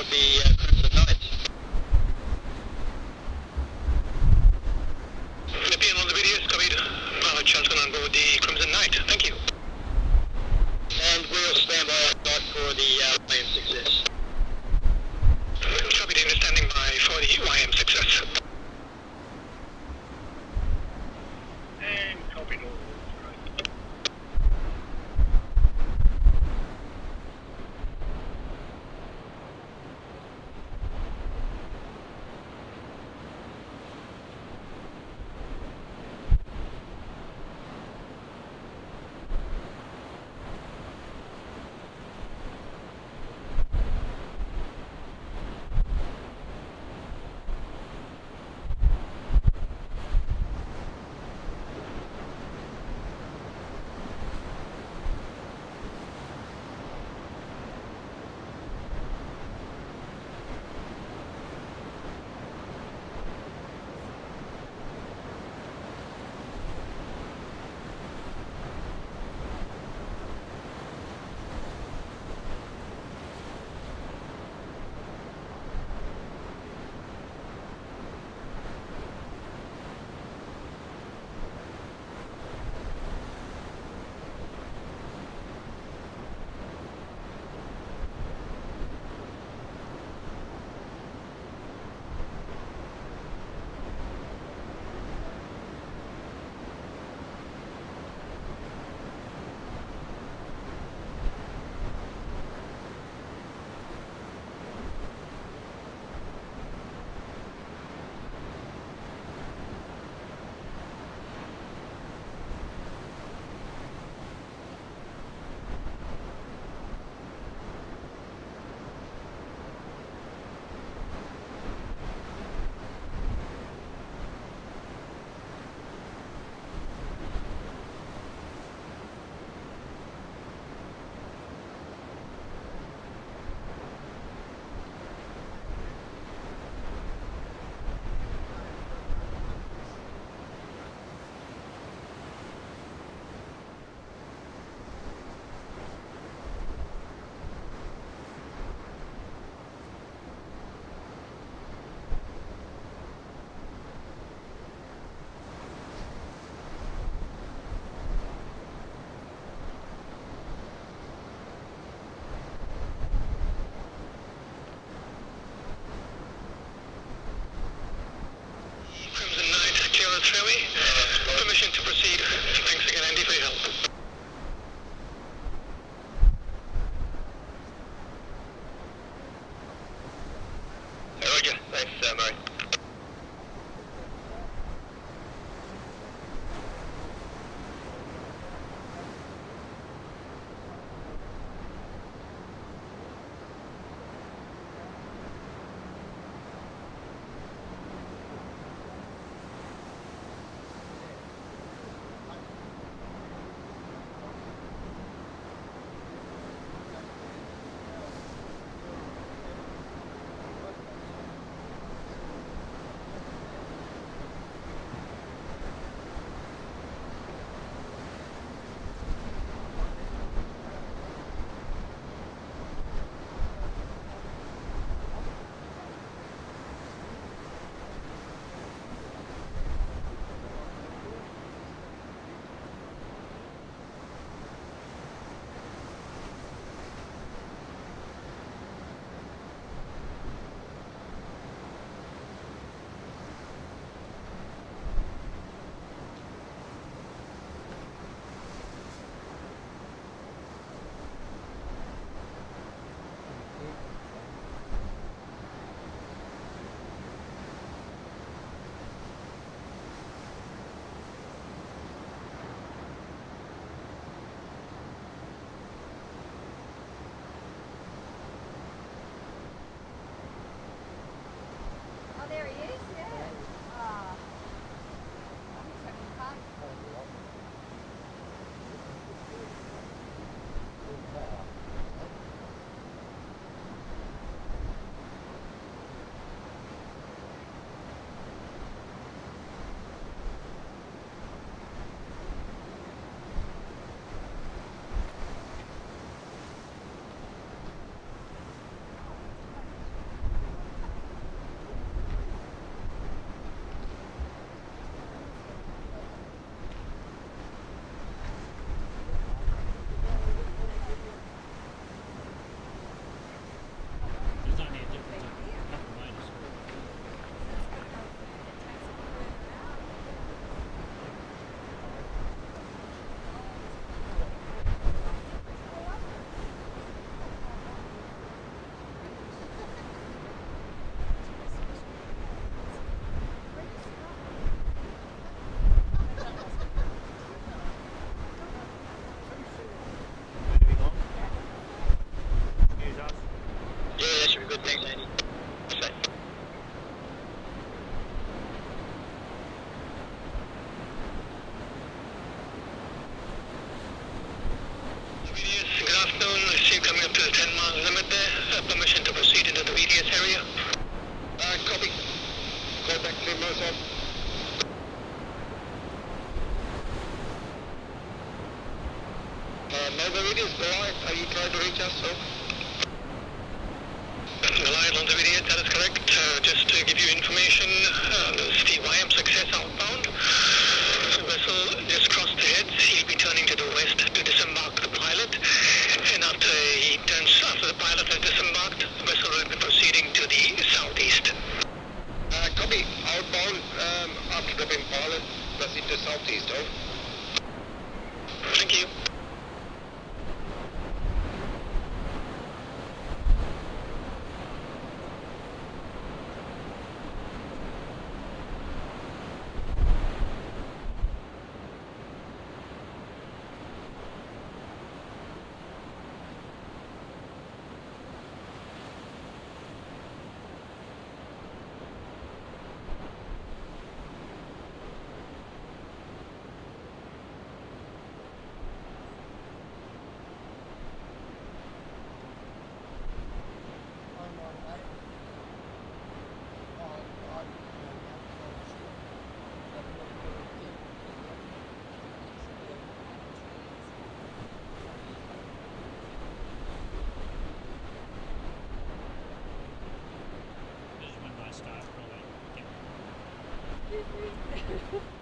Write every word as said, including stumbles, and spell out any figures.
the uh, Crimson Knights. Philippine on the videos, copied. Pilot Charlton on board the Crimson Knight. Thank you. And we'll stand by outside for the uh, Y M success. Copied, standing by for the Y M success. And copied all. Permission to proceed. Thanks again, Andy, for your help. Roger. Thanks, uh, Murray. is Goliath. Are you trying to reach us, so? Goliath on the video, that is correct. Uh, just to give you information, uh, this is the Y M Success outbound. The vessel just crossed the heads. He'll be turning to the west to disembark the pilot. And after he turns, after the pilot has disembarked, the vessel will be proceeding to the southeast. Uh, copy. Outbound, um, after dropping pilot, proceed to southeast, over. Thank you. Start probably.